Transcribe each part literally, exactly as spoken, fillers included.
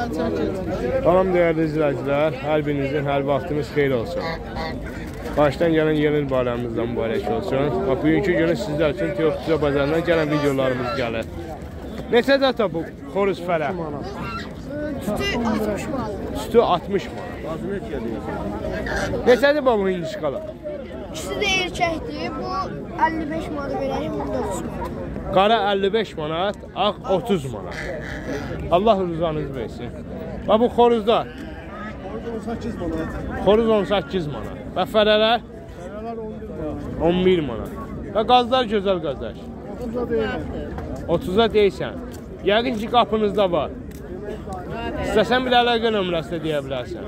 Salam değerli izləyicilər, hər birinizin hər vaxtınız xeyir olsun. Başdan gələn yeni bayramımızdan mübarək olsun. Bax, bugünkü günü sizlər üçün Teofuzə bazarından gələn videolarımız gəlir. Neçə data bu xoruz fərə? Sütü altmış manat. Sütü altmış manat. Neçədir bu hindişqala? İkisi də erkəkdir. Bu əlli beş manat verəcək, bu da otuz manat. Qara əlli beş manat, ağ otuz manat. Allah rızanızı versin. Bax, bu xoruzlar? on səkkiz manat. Xoruz on səkkiz manat. Və fərələr? Fərələr on bir manat. Və qazlar gözəl qazlar. otuza deyilən. otuza deyirsən. Yəqin ki, qapınızda var. İstəsən bir əlaqə nömrəsi də deyə bilərsən.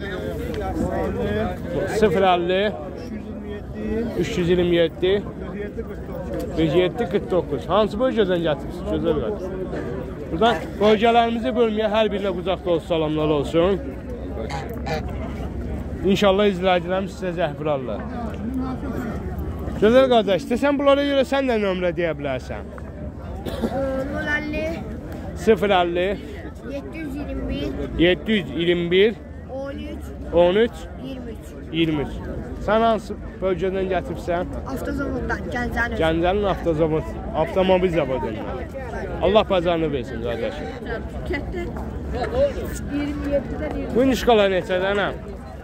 sıfır əlli üç yüz iyirmi yeddi qırx yeddi qırx doqquz. Hansı bölgədən gətirsiniz? Gözəl qazlar. Buradan bölgələrimizi bölməyə hər birinə qucaq dolusu salamlar olsun. İnşallah izləyicilərimiz sizə zəhv vurarlar. Gözəl qardaş, istəsən bunlara görə sən də nömrə deyə bilərsən. nol əlli sıfır əlli yeddi yüz iyirmi bir yeddi yüz iyirmi bir on üç on üç iyirmi üç. iyirmi üç. Sən hansı bölgədən gətirsən? Avtozavoddan, Gəncənin. Gəncənin avtozavod, avtomobil zavodundan. Allah bazarını versin qardaşım. iyirmi yeddidən iyirmi. Bu nişqalar neçədən həm?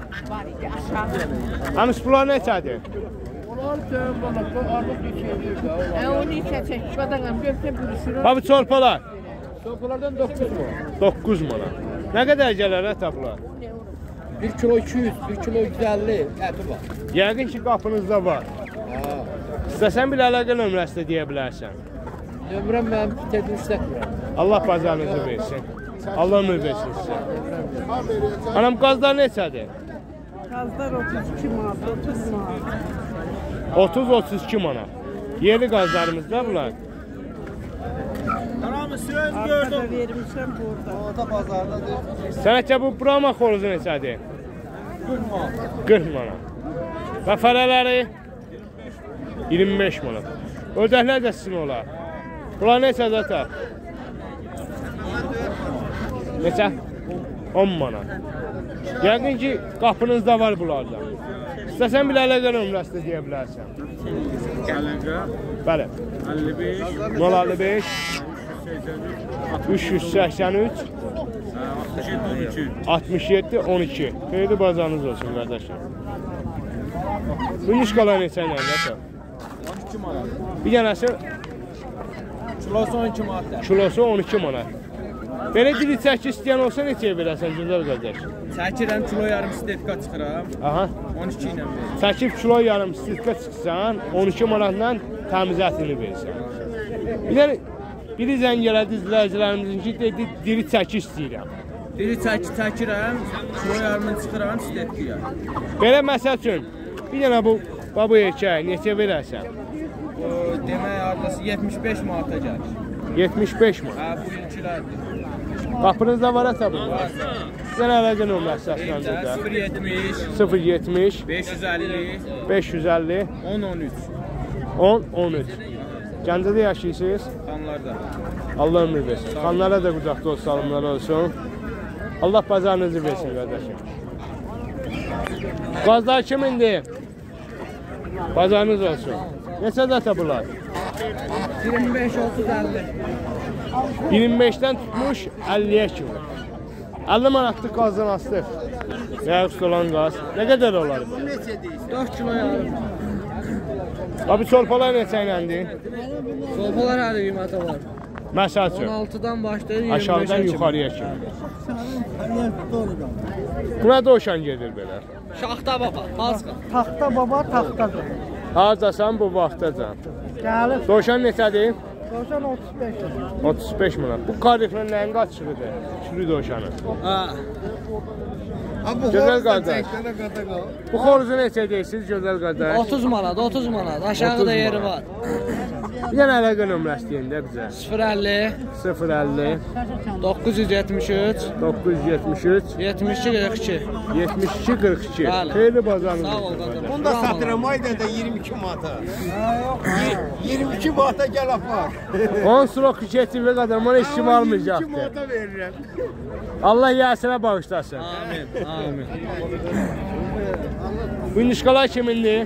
Həmis bunlar neçədir? Onlar deyəm bana, bu artıq geçiyor da. Onu içə çək, şuradan götürüb bürüşürüm. Bax, bu çorpalar? Sopalardan doqquz manat. doqquz manat. Nə qədər gələr hə tapılar? bir kilo iki yüz, bir kilo yüz əlli əti var. Yəqin ki, qapınızda var. Ha. İstəsən bir əlaqə nömrəsi də deyə bilərsən. Nömrəm mənim tədbir işlətmirəm. Allah bazarınızı versin. Allah ömür versin sizə. Anam, qazlar neçədir? Qazlar otuz iki manat, otuz manat. otuz otuz iki manat. Yerli qazlarımızda bunlar. Anamı söz Arkada vermişəm burada. Ota bazardadır. Sənətcə bu Brahma xoruzu neçədir? qırx manat. qırx manat. Və fərələri? iyirmi beş manat. Ördəklər də sizin olar. Bunlar neçə zətə? Neçə? on manat. Yəqin ki, qapınızda var bunlardan. İstəsən bir əlaqə nömrəsi də deyə bilərsən. Əlaqə Bəli. əlli beş nol əlli beş üç yüz səksən üç altmış yeddi on iki. Xeyirli bazarınız olsun qardaşlar. Bu nişqalar neçə ilə zətə? on iki manat. Bir dənəsi Kilosu on iki manat. kilosu on iki manat. Belə dili çəki istəyən olsa neçəyə verəsən gözəl qardaş? Çəkirəm kilo yarım stetka çıxıram. Aha. on iki ilə verir. Çəkib kilo yarım sirkə çıxsan, on iki manatla təmiz ətini versən. Bir də biri zəng elədi izləyicilərimizin ki, dedi, diri çəki istəyirəm. Diri çəki çəkirəm, kilo yarımını çıxıram stetkaya. Belə məsəl üçün, bir dənə bu babu erkək neçə verərsən? O demək adlısı yetmiş beş manata gəlir. yetmiş beş manat. Ha, bu ilkilərdir. Qapınızda var hə bunlar. Sən əlaqə nömrəsi səsləndirdə. sıfır yetmiş sıfır yetmiş beş yüz əlli beş yüz əlli on on üç. on on üç. Gəncədə yaşayırsınız? Xanlarda. Allah ömür versin. Xanlara da qucaq dost salımlar olsun. Allah bazarınızı versin qardaşım. Qazlar kimindir? Bazarınız olsun. Neçə data bunlar? iyirmi beş otuz əlli. iyirmi beşdən tutmuş əlliyə kimi. əlli manatlıq qazdan astıq. Rəqs olan qaz. Nə qədər olar bu? dörd kilo yarım. Abi çorpalar neçə iləndir? Sopalar hər qiymətə var. Məsəl üçün. on altıdan başlayır iyirmi beşə Aşağıdan yuxarıya kimi. Buna doşan gedir belə. Şaxta baba, Halska. Taxta baba, taxtadır. Harcasan bu vaxtacan. Gəlir. Doşan neçədir? Doşan otuz beş. otuz beş manat. Bu kariflə nəyin qaçırıdır? Çürü doşanı. Ha. Gözəl qardaş. Bu xoruzu neçə deyirsiniz gözəl qardaş? otuz manat, otuz manat. Aşağıda yeri var. Bir dənə əlaqə nömrəsi deyin də bizə. sıfır əlli sıfır əlli doqquz yüz yetmiş üç doqquz yüz yetmiş üç yetmiş iki qırx iki. yetmiş iki qırx iki. Bəli. Xeyirli bazarınız. Sağ ol qardaş. Bunu da satıram ayda da iyirmi iki manata. iyirmi iki manata gəl apar. on slok keçirli qadamana işim almayacaqdır. iki manata verirəm. Allah yəsinə bağışlasın. Amin, amin. Bu nişqalar kimindir?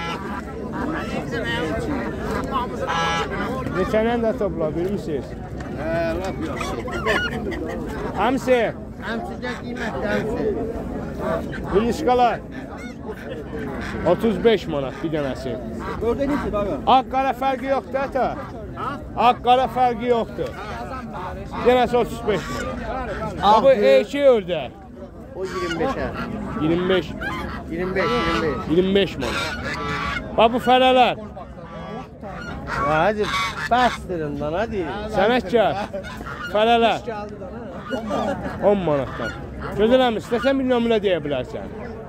Neçəndən də topla, bilmişsiniz? Hə, laf yaxşı. Hamsi, Həmsidə qiymətdə həmsi. bu nişqalar otuz beş manat bir dənəsi. Orada neçə dağa? Ağ-qara fərqi yoxdur ata. Ağ-qara fərqi yoxdur. Dənəsi otuz beş manat. Bu iki ördək. O iyirmi beşə. iyirmi beş. iyirmi beş, iyirmi beş. iyirmi beş manat. Bax bu fərələr. Hadi bəstirin lan, hadi. Sənətkar. Fərələr. on manatdan. Gözələm, istəsən bir nömrə deyə bilərsən.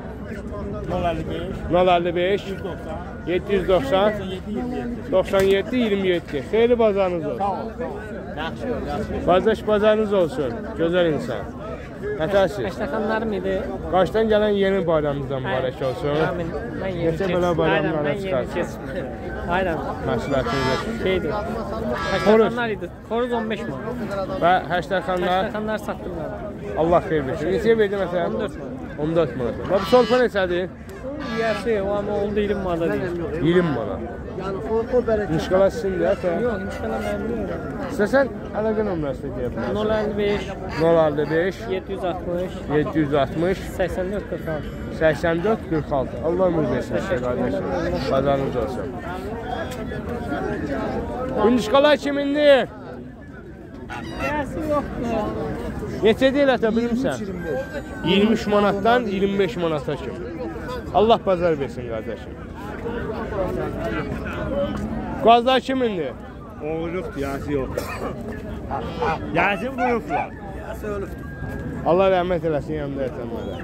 nol əlli beş yeddi yüz doxsan doxsan yeddi iyirmi yeddi. Xeyli bazarınız olsun. Qardaş bazarınız olsun. Gözəl insan. Nətəsiz? Xəstəxanlarım idi. Qaçdan gələn yeni bayramımızdan mübarək olsun. Amin. Mən yeni Neçə belə bayramlara çıxarsın. Aynen. Məsləhətinizə. Şeydi. Xəstəxanlar idi. Xoruz on beş manat. Və həştərxanlar Xəstəxanlar satdım mən. Allah xeyir versin. Neçəyə verdi məsələn? on dörd manat. on dörd manat. Və bu sorpa neçədir? Yersi o ama oldu iyirmi manat değil. iyirmi manat. Nişqalar sizindir, ata? Yok, inşallah ben biliyorum. İstəsən əlaqə nömrəsi deyə bilərsən. nol əlli beş nol əlli beş yeddi yüz altmış yeddi yüz altmış səksən dörd qırx altı. səksən dörd qırx altı. Allah ömür versin sizə qardaşım. Bazarınız olsun. Bu nişqalar kimindir? Yersi yoktu. Neçə deyil ata bilmirsən? iyirmi üç manatdan iyirmi beş manata kimi. Allah bazar versin qardaşım. Qazlar kimindir? Oğurluqdur, yası yox. Yasin vurublar. Yası ölübdür. Allah rəhmət eləsin yanımda yatənlərə.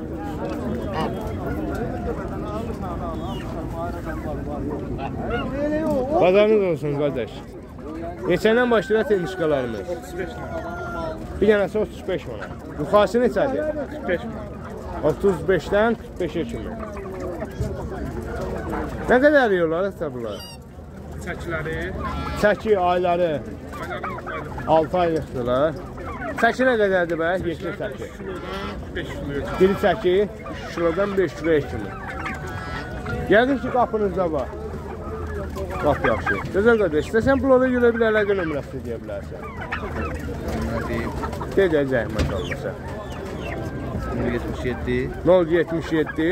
Bazarınız olsun qardaş. Neçəndən başlayır ətə nişqalarımız? otuz beş manat. Bir dənəsi otuz beş manat. Yuxarısı neçədir? qırx beş manat. otuz beşdən qırx beşə kimi. Nə qədər yiyorlar ətə bunlar? Çəkiləri. Çəki ayları altı aylıqdırlar. Çəki nə qədərdir bə? Yekli çəki. beş kilodan Biri çəki üç kilodan beş kiloya kimi. Yəqin ki qapınızda var. Qap yaxşı. Gözəl qardaş, istəsən bunlara görə bir əlaqə nömrəsi deyə bilərsən. Deyə zəhmət olmasa. yetmiş yeddi, nol yetmiş yeddi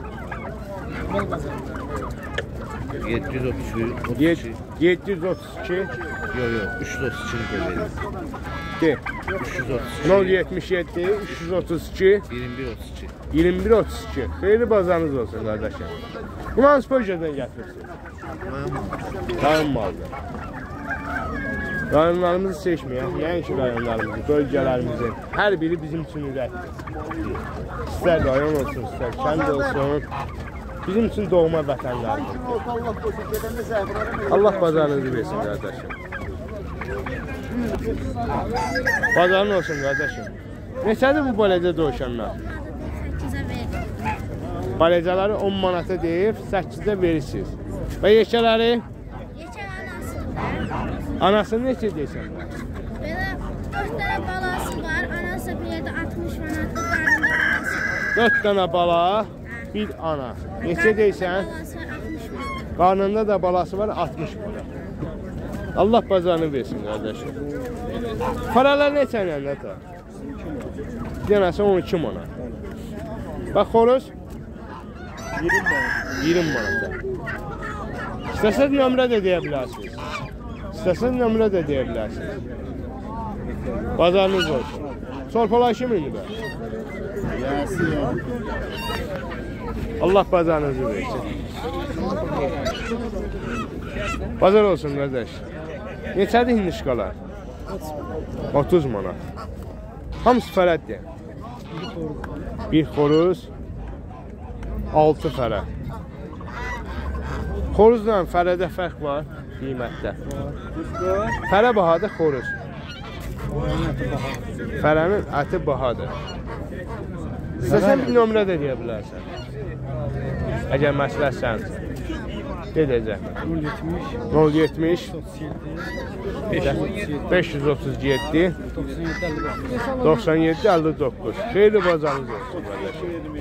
yeddi yüz otuz üç, yeddi yüz otuz iki yox yox, üç yüz otuz iki verir. de. üç yüz otuz iki, nol yetmiş yeddi üç yüz otuz iki iyirmi bir otuz iki. iyirmi bir otuz iki. Xeyli bazarınız olsun qardaşım. Bunu hansı bölgədən gətirsiniz? Rayın maldır. Rayonlarımızı seçməyək, nəinki rayonlarımızı, bölgələrimizin hər biri bizim üçün ürəkdir. İstər rayon olsun, istər kənd olsun, bizim üçün doğma vətənlərdir. Allah bazarınızı versin qardaşım. Bazarın olsun qardaşım. Neçədir bu baləcə dövşənlər? Baləcələri on manata deyib, səkkizdə verirsiniz. Və yekələri? Yekə anasıdır. Anasını neçə deyirsən? Belə dörd dənə balası var. Anası bir yerdə altmış manatdır. Qarnında balası var. dörd dənə bala, bir ana. Neçə deyirsən? Balası var altmış manat. Qarnında da balası var altmış manat. Allah bazarını versin qardaşım. Paralar neçəndən ata? Denəsə on iki manat. Bax xoruz? iyirmi manat. İstəsəz nömrə də deyə bilərsiniz. İstəsəz nömrə də deyə bilərsiniz. Bazarınız olsun. Sorpalar kimindir bə? Allah bazarınızı versin. Bazar olsun qardaş. Neçədir hindişqalar? otuz manat. Hamısı fərəddir. Bir xoruz, altı fərəd. Xoruzla fərədə fərq var qiymətdə. Fərə bahadır, xoruz. Fərənin əti bahadır. İstəsən bir nömrə də deyə bilərsən. Əgər məsləhət sənsin. Dedəcək. nol yetmiş beş yüz otuz yeddi doxsan yeddi əlli doqquz. Xeyli bazarınız olsun qardaş.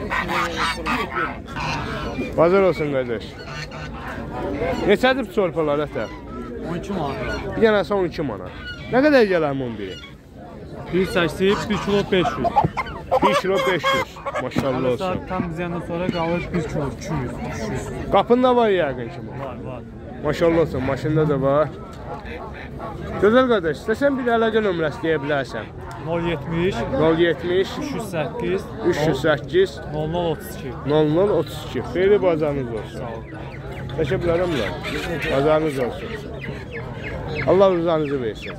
Bazar olsun qardaş. Neçədir bu çorpalar ətə? on iki manat. Bir dənəsi on iki manat. Nə qədər gələr on biri? bir səksib bir kilo beş yüz. bir kilo beş yüz. Maşallah olsun. Saat tam bizəndən sonra qalır bir kilo iki yüz. üç yüz. Qapında var yəqin ki bu. Var, var. Maşallah olsun, maşında da var. Gözəl qardaş, istəsən bir əlaqə nömrəsi deyə bilərsən. nol yetmiş nol yetmiş üç yüz səkkiz üç yüz səkkiz nol nol otuz iki. nol nol otuz iki. Xeyli bazarınız olsun. Təşəkkürlərim var. Bazarınız olsun. Allah rızanızı versin.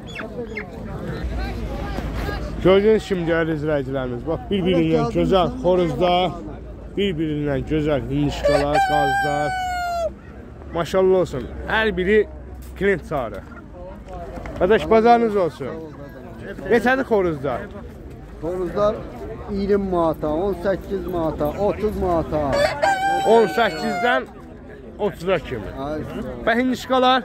Gördüğünüz kimi değerli izləyicilərimiz, bax bir-birindən gözəl xoruzlar, bir-birindən gözəl hindişkalar, qazlar. Maşallah olsun. Hər biri klient çağırır. Qardaş bazarınız olsun. Neçədir xoruzlar? Xoruzlar iyirmi manata, on səkkiz manata, otuz manata. on səkkizdən otuza kimi. Və hindişkalar?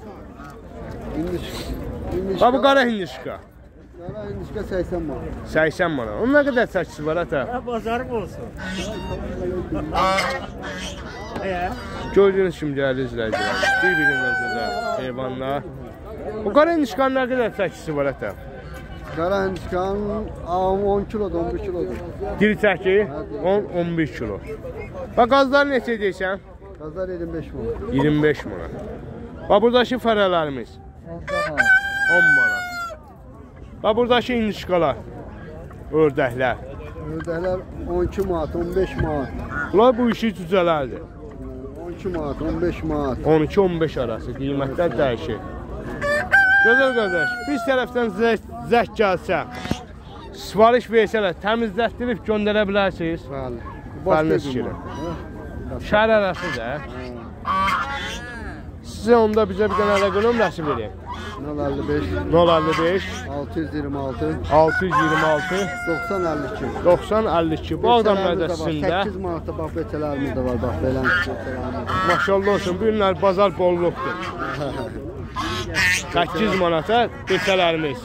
Bax bu qara hindişka. Qara hindişka səksən manat. səksən manat. Onun nə qədər çəkisi var ata? Bazarım olsun. Gördüğünüz kimi değerli izləyicilər, bir-birindən gözəl heyvanlar. Bu qara hindişkanın nə qədər çəkisi var ata? Qara hindişkanın on kilodur, on bir kilodur. Diri çəki on on bir kilo. Və qazlar neçə deyirsən? Qazlar iyirmi beş manat. iyirmi beş manat. Və buradakı fərələrimiz on manat. Və buradakı hindişkalar, ördəklər. Ördəklər on iki manat, on beş manat. Bunlar bu işi cücələrdir. on iki manat, on beş manat. on iki on beş arası qiymətlər dəyişir. Gözəl qardaş, biz tərəfdən zəng gəlsə, sifariş versələr, təmizlətdirib göndərə bilərsiniz. Bəli. Bəliniz şirin. Şəhər arasıdır. Sizə onda bizə bir dənə əlaqə nömrəsi verin. nol əlli beş nol əlli beş altı yüz iyirmi altı altı yüz iyirmi altı doxsan əlli iki. doxsan əlli iki. Bu adam mədəsində. səkkiz manata bax betələrimiz də var, bax belən betələrimiz. Maşallah olsun, bu günlər bazar bolluqdur. səkkiz manata betələrimiz.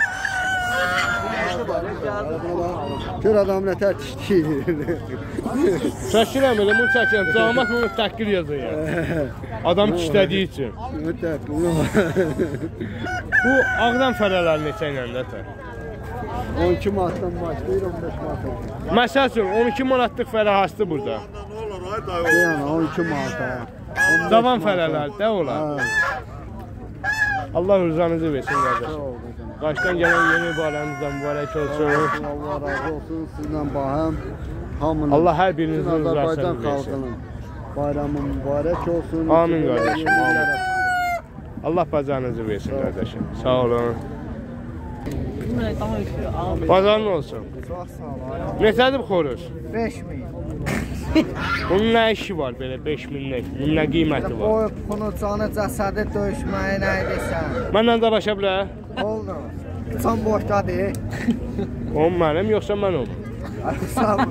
Gör adam nə tərtişdir. Çəkirəm elə, bunu çəkirəm. Camat bunu təhqir yazıyor. Adam işlədiyi üçün. Bu ağdan fərələr neçə ilə də tər? on iki manatdan başlayır, on beş manata. Məsəl üçün on iki manatlıq fərə hastı burada. Yəni on iki manata. Cavan fərələr də olar. Allah rızanızı versin qardaş. Qaşdan gələn yeni baranızdan mübarək olsun. Allah razı olsun sizdən bahəm. Hamının. Allah hər birinizin rızasını Azərbaycan versin. xalqının bayramı mübarək olsun. Amin qardaşım, amin. Allah bazarınızı versin qardaşım. Sağ olun. Bazarın olsun. Çox sağ olun. Neçədir bu xoruz? beş min. Bunun nə işi var belə beş minlik? Bunun nə qiyməti var? Qoyub bunu canı cəsədi döyüşməyə nə edirsən? Mənlə dalaşa bilər? Oldu. Can boşdadır. O mənim, yoxsa mən onu? Sağ olun.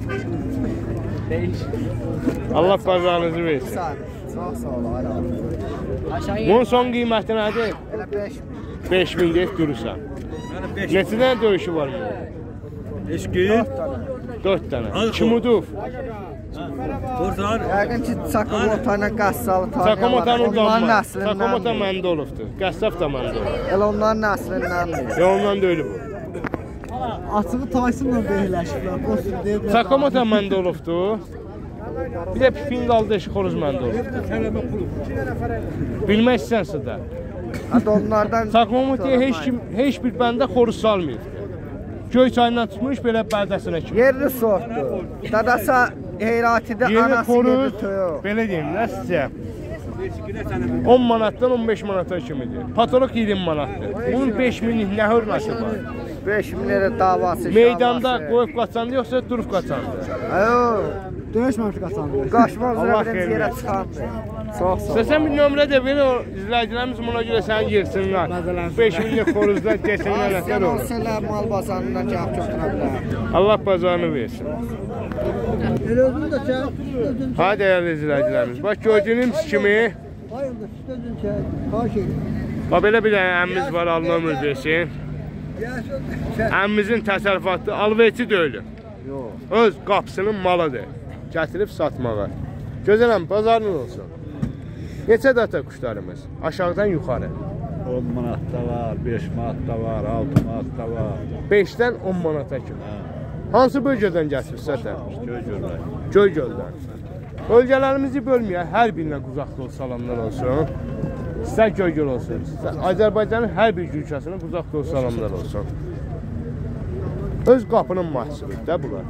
Allah bazarınızı versin. Çox sağ olun. Bunun son qiyməti nədir? Elə beş min. beş min deyib durursan. Neçə dənə döyüşü var mı? Eşki. dörd dənə. Kim udub? Burdan. Yəqin ki, Çakomotayla Qəssalı tanıyırlar. Çakomotanın Onların damı. nəslindən. Çakomota məndə olubdur. Qəssaf da məndə olub. Elə onların nəslindəndir. Ya ondan da ölüb o. Açığı Taysınla birləşiblər. Boşun deyiblər. Çakomota məndə olubdur. Bir də pipin qaldı eşi xoruz məndə olubdur. Bilmək istəyənsə də. Hətta onlardan... Çakomotaya heç kim, heç bir bəndə xoruz salmayıb. Göy çayından tutmuş belə bərdəsinə kimi. Yerli sortdur. Dadasa Heyratidə Yeni anası xoruz, yerli toyuq. belə deyim də sizə. on manatdan on beş manata kimidir. Patolog iyirmi manatdır. Bunun beş minlik nə hörməsi var? beş min lira davası. Meydanda qoyub qaçandı yoxsa durub qaçandı? Ayo. Döyüşməmiş qaçandı. Qaçmaq üzrə Allah birinci xeyir yerə versin. çıxandı. Çox sağ ol. İstəsən bir nömrə də ver, o izləyicilərimiz buna görə səni girsinlər. beş minlik xoruzdan desinlər nətər olur. Olsalar mal bazarından cavab götürə bilər. Allah bazarını versin. Elə özün də çək, özün çək. Ha dəyərli izləyicilərimiz, bax gördüyünüz kimi, Hayırdır, özün çək. Xahiş edir. bax belə bir dənə əmmimiz var, Allah ömür versin. Yaşın çək. Əmmimizin təsərrüfatı alverçi deyil. Öz qapısının malıdır. Gətirib satmağa. Gözələm, bazarınız olsun. Neçə data quşlarımız? Aşağıdan yuxarı. on manat da var, beş manat da var, altı manat da var. beşdən on manata kimi. Hansı bölgədən gətirsə də? Göy-göllər. Göygöldən. Bölgələrimizi bölməyək, hər birinə quzaq dolu salamlar olsun. İstər Göygöl olsun, istər Azərbaycanın hər bir gülkəsinin quzaq dolu salamlar olsun. Öz qapının məhsuludur da bunlar.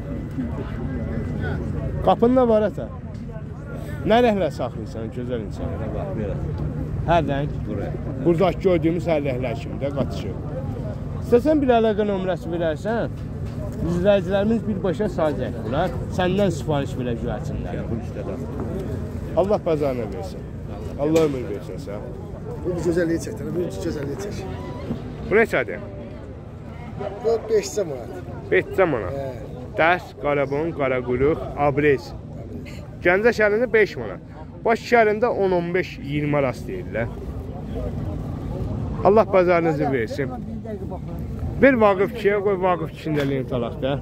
Qapın da var ətə. Nə rəhlə saxlayırsan, gözəl insan? Bax, belə. Hər rəng. Buraya. Buradakı gördüyümüz hər rəhlər kimi də qatışır. İstəsən bir əlaqə nömrəsi verərsən, izləyicilərimiz birbaşa sahəcək bunlar. Səndən sifariş verə güvəçinlər. Bu istədən. Allah bazarına versin. Allah ömür versin sən. Bu gözəlliyi çək, bu gözəlliyi çək. Bu neçədir? Bu beşcə manat. beşcə manat. Hə. Dərs, qarabon, qaraquluq, abrez. Gəncə şəhərində beş manat. Baş şəhərində on on beş iyirmi arası deyirlər. Allah bazarınızı versin. Bir Vaqif kişiyə qoy, Vaqif kişinin də lent alaq da.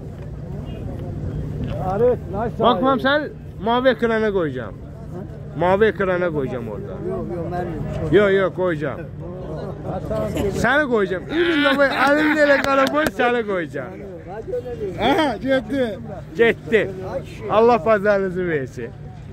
Baxmam, sən mavi ekrana qoyacağım. Mavi ekrana qoyacağım orada. Yox, yox, mənim yox. Yox, yox, qoyacağım. Səni qoyacağım. İbn Nabay əlimdə elə qaraboy səni qoyacağım. Aha, getdi. Getdi. Allah bazarınızı versin.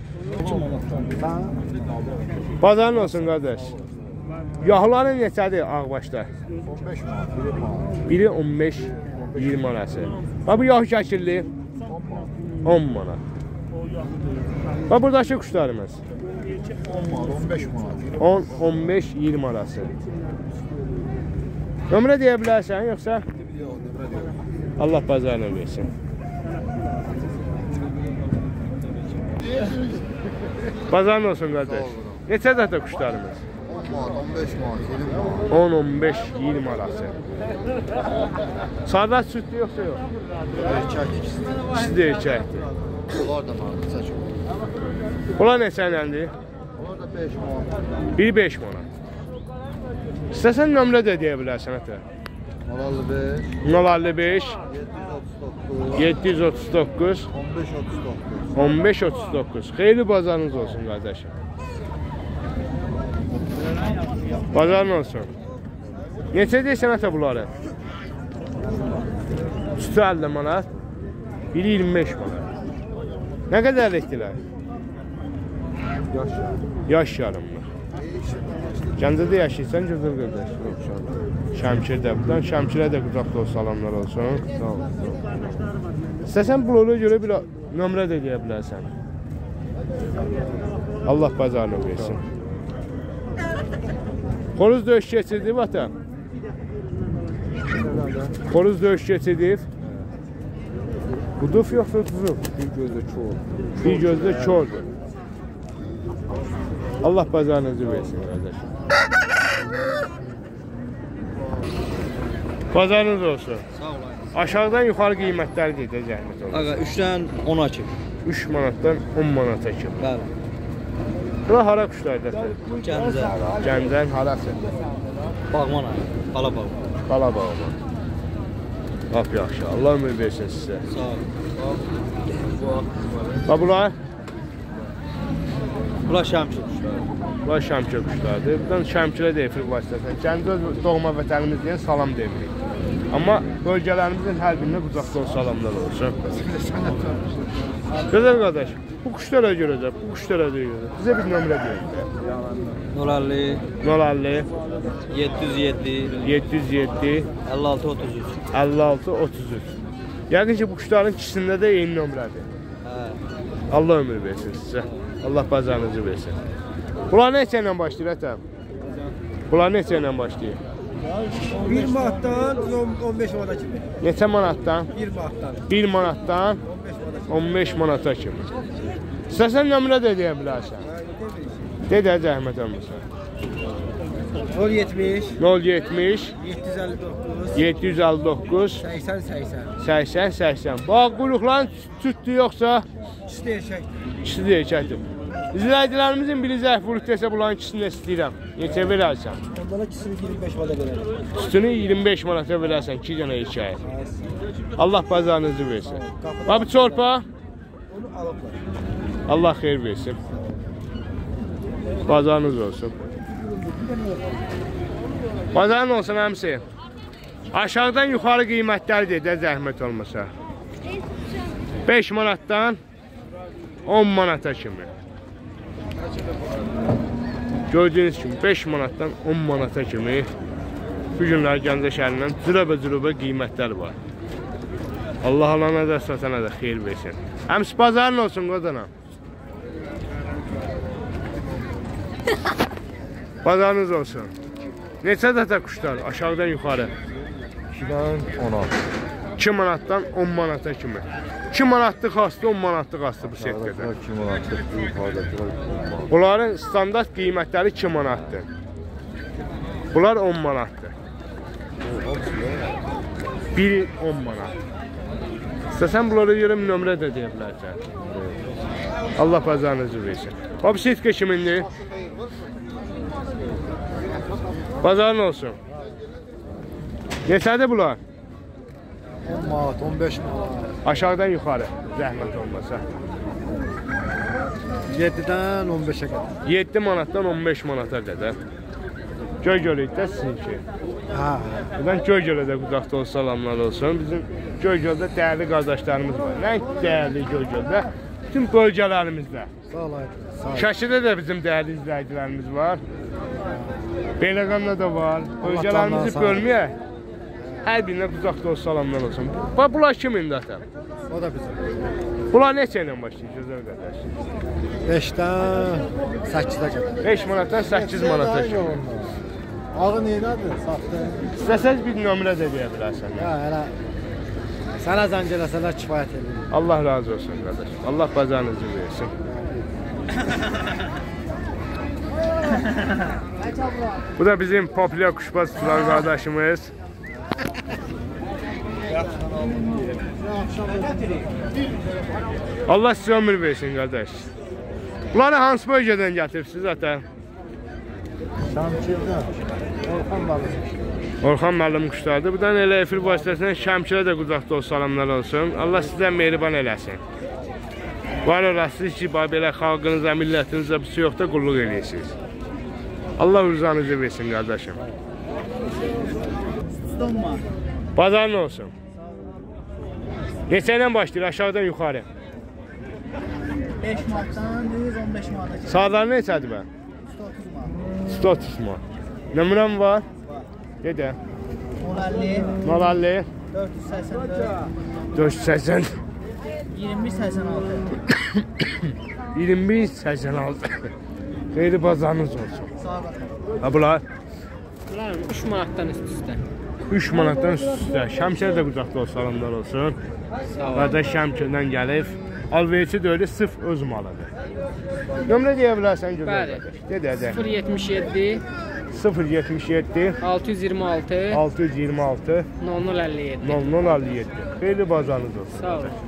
Bazarın olsun qardaş. Yahların neçədir ağbaşda? on beş manat. Biri on beş iyirmi arası. Bax bu yah şəkilli on manat. Bax buradakı quşlarımız on manat, on beş manat. on on beş iyirmi arası. Nömrə deyə bilərsən yoxsa? Yox, nömrə deyil. Allah bazarını versin. Bazarın olsun qardaş. Neçə dəfə quşlarımız? on manat, on beş manat, iyirmi manat. on on beş iyirmi arası. Sadat sütlü yoxsa yox? Erkək ikisi. İkisi də erkəkdir. Onlar da manat, çək. Bunlar neçələndir? Onlar da beş manat. Biri beş manat. İstəsən nömrə də deyə bilərsən ətə. nol əlli beş, nol əlli beş yeddi yüz otuz doqquz, yeddi yüz otuz doqquz on beş otuz doqquz. on beş otuz doqquz. Xeyirli bazarınız olsun qardaşım. Bazarın olsun. Neçə deyirsən ətə bunları? Sütü əlli manat. Biri iyirmi beş manat. Nə qədər etdilər? Yaş yarım. Yaş yarımlı. Gəncədə yaşayırsan gözəl qardaş. Şəmkirdə. Buradan Şəmkirə də quzaq dolu salamlar olsun. Sağ ol. İstəsən bloğa görə bir nömrə də deyə bilərsən. Allah bazarını versin. Xoruz döyüş keçirdi vata. Xoruz döyüş keçirdi. Buduf yoxsa tuzuf? Bir gözlə çoğul. Bir gözdə çordur. Allah bazarınızı versin qardaşım. Bazarınız olsun. Sağ olun. Aşağıdan yuxarı qiymətləri deyə zəhmət olur. Ağa üçdən ona kimi. üç manatdan on manata kimi. Bəli. Bura hara quşlardır? Gəncə. Gəncən harası? Bağman ağa. Bala bağman. Qala bağlı. Lap yaxşı. Allah ömür versin sizə. Sağ olun. Və bunlar? Bura Şəmkir quşları. Bunlar Şəmkir quşlardır. Buradan Şəmkirə də efir vasitəsilə. Gəncə öz doğma vətənimiz deyən salam deyirik. Amma bölgələrimizin hər birinə qucaqda salamlar olsun. Gözəl qardaş, bu quşlara görə də, bu quşlara görə də bizə bir nömrə deyin. nol əlli nol əlli yeddi yüz yeddi yeddi yüz yeddi əlli altı otuz üç. əlli altı otuz üç. Yəqin ki, bu quşların ikisində də eyni nömrədir. Hə. Allah ömür versin sizə. Allah bazarınızı versin. Bunlar neçə ilə başlayır ətəm? Bunlar neçə ilə başlayır? bir manatdan on beş manata kimi. Neçə manatdan? bir manatdan bir manatdan on beş manata kimi. on beş manata kimi. İstəsən nömrə də deyə bilərsən. Dedə zəhmət olmasa. nol yetmiş, nol yetmiş, yeddi yüz əlli doqquz, yeddi yüz əlli doqquz, səksən səksən. səksən səksən. Bax, quyruqların tütdü yoxsa? İkisi də erkəkdir. İkisi də erkəkdir. İzləyicilərimizin biri zəif vurub desə, bunların ikisini də istəyirəm. Neçə verərsən? Onlara ikisini iyirmi beş manata verərəm. Sütünü iyirmi beş manata verərsən, iki dənə erkəyi. Allah bazarınızı versin. Bax, bu çorpa? Onu alıblar. Allah xeyir versin. Bazarınız olsun. Bazarın olsun həmsi. Aşağıdan yuxarı qiymətləri deyə zəhmət olmasa. beş manatdan on manata kimi. Gördüyünüz kimi beş manatdan on manata kimi bu günlər Gəncə şəhərindən cürəbə-cürəbə qiymətlər var. Allah alana da satana da xeyir versin. Həmsi bazarın olsun qodana. Bazarınız olsun. Neçə dəfə quşlar aşağıdan yuxarı? ikidən ona. iki manatdan on manata kimi. iki manatlıq hastı, on manatlıq hastı bu setkədə. iki manatlıq, bu yuxarıdakılar on manat. Bunların standart qiymətləri iki manatdır. Bunlar on manatdır. Biri on manat. İstəsən bunlara görə nömrə də deyə bilərsən. Allah bazarınızı versin. Bu setkə kimindir? Bazarın olsun. Neçədir bunlar? on manat, on beş manat. Aşağıdan yuxarı, zəhmət olmasa. yeddidən on beşə qədər. yeddi manatdan on beş manata qədər. Göygölükdə sizinki. Hə. Buradan Göygölə də qudaqda olsun, salamlar olsun. Bizim Göygöldə dəyərli qardaşlarımız var. Nəinki dəyərli Göygöldə, bütün bölgələrimizdə. Sağ olayın. Sağ olun. Şəkidə də bizim dəyərli izləyicilərimiz var. Beyləqanda da var. Bölgələrimizi sağ olun. bölməyək. Hər birinə qudaqda olsun, salamlar olsun. Bax, bunlar kimindir atan? O da bizim. Bunlar neçə ilə başlayır gözəl qardaş? beşdən səkkizə qədər. beş manatdan səkkiz manata kimi. Ağı neynədir? Saxta. İstəsəz bir nömrə də deyə bilərsən. Ya, elə sənə zəng eləsələr kifayət edir. Allah razı olsun qardaş. Allah bazarınızı versin. Bu da bizim populyar kuşbaz tutan qardaşımız. Allah sizə ömür versin qardaş. Bunları hansı bölgədən gətiribsiniz ata? Şamkirdən. Orxan balığı. Orxan müəllim quşlardır. Buradan elə efir vasitəsindən Şəmkirə də qudaqda olsun, salamlar olsun. Allah sizdən mehriban eləsin. Var olasınız ki, belə xalqınıza, millətinizə bir şey yoxda qulluq edirsiniz. Allah rızanızı versin qardaşım. Bazarın olsun. Neçə ilə başlayır? Aşağıdan yuxarı. beş manatdan yüz on beş manata kimi. Sağları neçədir bə? yüz otuz manat. Nömrəm var? Gedə. on əlli, nol əlli, dörd yüz səksən dörd, dörd yüz səksən, iyirmi bir səksən altı. iyirmi bir səksən altı. Xeyli bazarınız olsun. Sağ olun. Ha bunlar? Bunlar üç manatdan üst-üstə. üç manatdan üst-üstə. Şəmkir də quzaqda olsun, salamlar olsun. Sağ olun. Qardaş Şəmkirdən gəlib. Alverçi də öyle sırf öz malıdır. Nömrə deyə bilərsən gözəl Bəli. qardaş. Dedə, dedə. sıfır yetmiş yeddi, sıfır yetmiş yeddi, altı yüz iyirmi altı, altı yüz iyirmi altı, nol nol əlli yeddi. nol nol əlli yeddi. Xeyli bazarınız olsun. Sağ olun.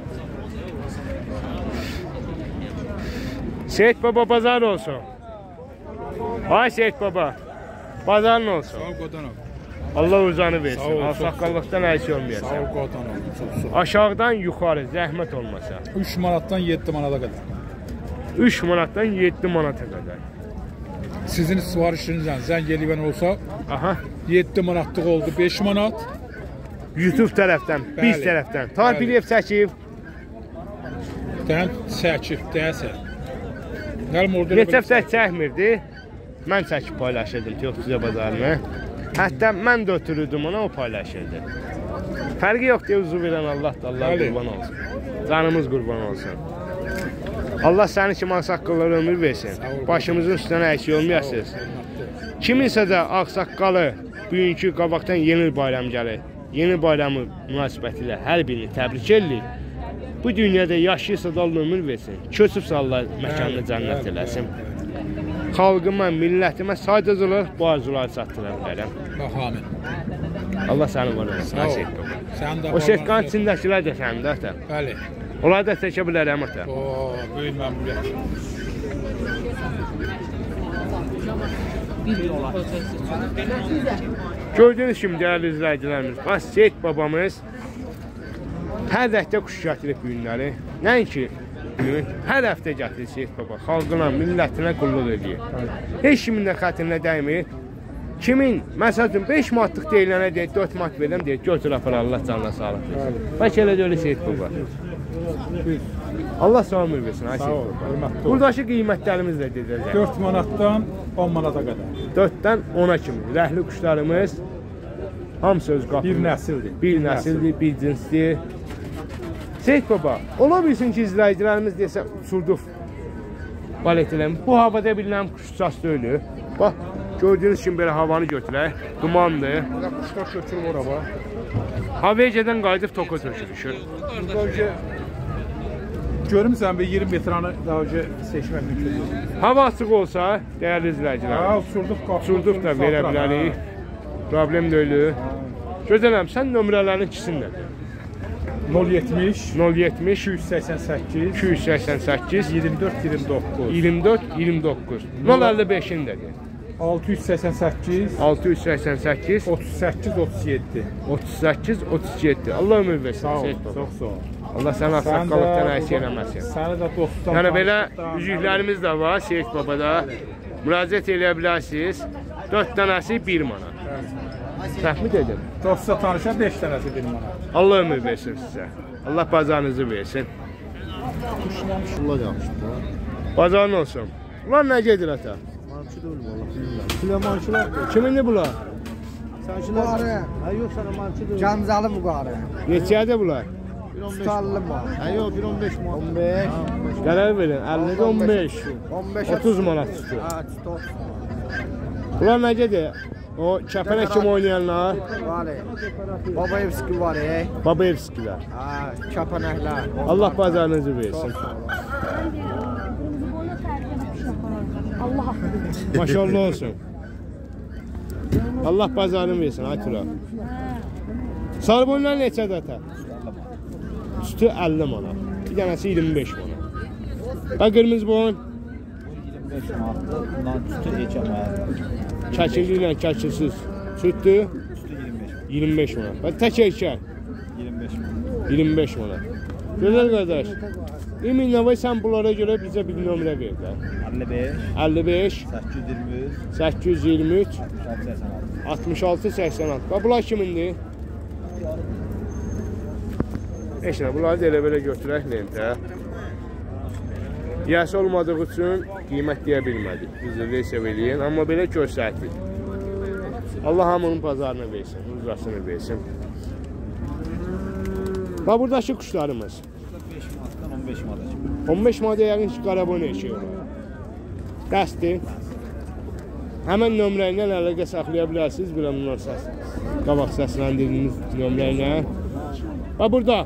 Seyit Baba bazar olsun. Ay Seyit Baba. Bazarın olsun. Sağ ol Qodanov. Allah uzanı Sağ versin. ol, Al çox saqqallıqdan əksi olmayasın. Sağ ol Qodanov. Çox sağ ol. Aşağıdan yuxarı zəhmət olmasa. üç manatdan yeddi manata qədər. üç manatdan yeddi manata qədər. Sizin sifarişinizlə zəng eləyən olsa, Aha. yeddi manatlıq oldu, beş manat. YouTube tərəfdən, biz Bəli, tərəfdən. Tar bəli. bilib çəkib. Dən çəkib, deyəsə. Gəlm orada. Neçəfdə çəkmirdi. Mən çəkib paylaşırdım Teoxtuzya bazarını. Hətta mən də ötürürdüm ona, o paylaşırdı. Fərqi yox deyə uzu verən Allah da Allah Bəli. qurban olsun. Canımız qurban olsun. Allah səni kimi ağsaqqallara ömür versin. Başımızın üstünə əksik olmayasınız. Kiminsə də ağsaqqalı bugünkü qabaqdan yeni bayram gəlir. Yeni bayramı münasibətilə hər birini təbrik edirik. Bu dünyada yaşayırsa da Allah ömür versin. Köçübsə Allah məkanını cənnət eləsin. xalqıma, millətimə sadəcə olaraq bu arzuları çatdıra bilərəm. Bax, amin. Allah səni var olsun. Sağ ol. Sən də O setkanın içindəkilər də səndə ata. Bəli. Onları da çəkə bilərəm ata. O, böyük məmnuniyyət. Gördüyünüz kimi dəyərli izləyicilərimiz, bax Seyid babamız hər dəftə quş gətirib bu günləri. Nəinki gün, hər həftə gətirir Seyid baba. Xalqına, millətinə qulluq edir. Heç kimin də xətrinə dəymir. Kimin, məsəl üçün beş manatlıq deyilənə deyir, dörd manat verirəm deyir, götür apar Allah canına sağlıq versin. Bəlkə elə də öyle Seyid baba. Allah sağ ömür versin, ay Seyid baba. Buradakı qiymətlərimiz də dedəcək. dörd manatdan on manata qədər. dörddən ona kimi. Rəhli quşlarımız hamısı öz qapımız. Bir nəsildir. Bir nəsildir, bir cinsdir. Seyid baba, ola bilsin ki, izləyicilərimiz desə uçurduq balet eləmir. Bu havada bilinən quşçası deyil. Bax, gördüyünüz kimi belə havanı götürək. Dumandır. Burada quşlar götürür oraya. Havaya gedən qayıdıb toka tökülüşür. Burada önce görmüsən bir iyirmi metranı daha önce seçmək mümkündür. Hava açıq olsa, dəyərli izləyicilər, Ha, uçurduq, qalxdıq. uçurduq da verə bilərik. Problem deyil. Gözələm, sən nömrələrin ikisini də. nol yetmiş, nol yetmiş, iki yüz səksən səkkiz, iki yüz səksən səkkiz, iyirmi dörd iyirmi doqquz, iyirmi dörd iyirmi doqquz, nol əlli beşini də deyir. altı yüz səksən səkkiz, altı yüz səksən səkkiz, otuz səkkiz otuz yeddi. otuz səkkiz otuz yeddi. Allah ömür versin. Sağ ol, Seyid baba. çox sağ ol. Allah səni saqqalıqdan əks eləməsin. Səni də dostdan. Yəni belə üzüklərimiz də var Seyid babada. Müraciət eləyə bilərsiniz. dörd dənəsi bir manat. Səhmi dedim. Dostla tanışan beş dənəsi bir manat. Allah ömür versin sizə. Allah bazarınızı versin. Şulla yapmışdı. Bazarın olsun. Ulan nə gedir ata? Mançı da ölüm Allah bilmirəm. Süleymançılar. Kimindir bunlar? Sançılar. Ha yox sana mançı da ölüm. Canzalı bu qarı. Neçədir bunlar? Tutallı mı? Ha yox bir on beş manat. on beş. Qərar verin. əllidə on beş. on beş. otuz manat tutur. Ha, tutar. Bunlar nə gedir? O kəpənək kimi oynayanlar. Var. Babayevski var. ey. Babayevskilər. Ha, kəpənəklər. Allah bazarınızı versin. Allah Maşallah olsun. Allah bazarını versin ay Tura. Sarıboyunlar neçədir ata? Üstü əlli manat. Bir dənəsi iyirmi beş manat. Və qırmızı boyun? iyirmi beş manatdır. Bundan üstü heç əməlidir. Kəkilli ilə kəkilsiz. Sütdür? Üstü iyirmi beş. iyirmi beş manat. Və tək erkək? iyirmi beş manat. iyirmi beş manat. Gözəl qardaş. İmin Navay sən bunlara görə bizə bir nömrə ver də. əlli beş, əlli beş, səkkiz yüz iyirmi üç, səkkiz yüz iyirmi üç, altmış altı səksən altı. altmış altı səksən altı. Və bunlar kimindir? Heç nə, bunları da elə belə götürək lentə. Yəsi olmadığı üçün qiymət deyə bilmədik. Biz də reysə eləyin, amma belə göstərdik. Allah hamının pazarını versin, uzasını versin. Və buradakı quşlarımız. beş manatdan on beş manata kimi. on beş manata yəqin ki, qaraboyun eşiyi olur. Dəsdir. Həmən nömrə ilə əlaqə saxlaya bilərsiniz. Bir ondan səs. Qabaq səsləndirdiyiniz nömrə ilə. Və burada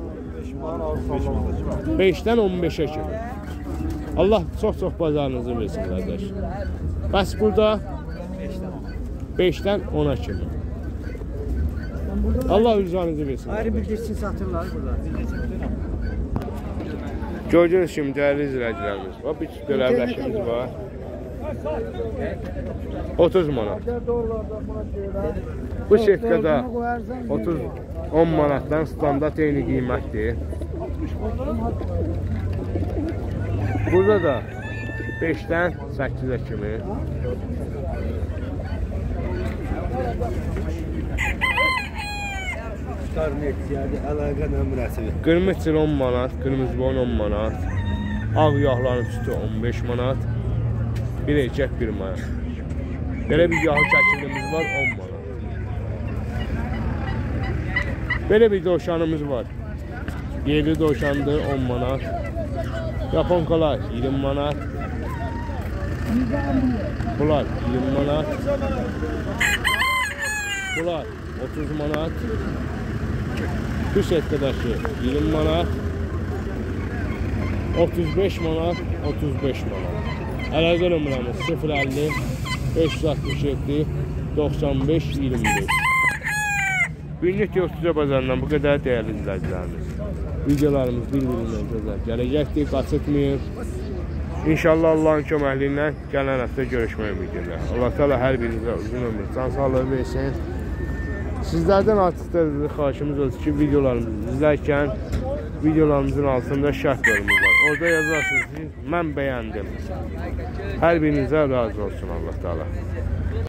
beşdən on beşə kimi. Allah çox-çox bazarınızı versin, qardaş. Bəs burada beşdən ona kimi. Allah rızanızı versin. Ayrı bir geçsin satırlar burada. Gördüyünüz kimi dəyərli izləyicilərimiz var. Bir döləvləşimiz var. otuz manat. Bu setkada otuz on manatdan standart eyni qiymətdir. Burada da beşdən səkkizə kimi. Əlaqə nömrəsi. Qırmızı çil on manat, qırmızı boyun on manat. Ağ yağların üstü on beş manat. Bir erkək bir manat. Belə bir yağ şəkilimiz var on manat. Belə bir dovşanımız var. Yerli dovşandır on manat. Yaponkalar iyirmi manat. Bunlar iyirmi manat. Bunlar otuz manat. Bu setkadaşı iyirmi manat. otuz beş manat, otuz beş manat. Əlaqə nömrəmiz sıfır əlli beş yüz altmış yeddi doxsan beş iyirmi beş. Günlük Yoxçuca bazarından bu qədər dəyərli izləyicilərimiz. Videolarımız bir-birindən gözəl gələcəkdir, qaçıtmayın. İnşallah Allah'ın köməkliyi ilə gələn həftə görüşmək ümidində. Allah Teala hər birinizə uzun ömür, can sağlığı versin. Sizlərdən artıq da xahişimiz olsun ki, videolarımızı izlərkən videolarımızın altında şərh bölümü var. Orada yazarsınız ki, mən bəyəndim. Hər birinizə razı olsun Allah Teala.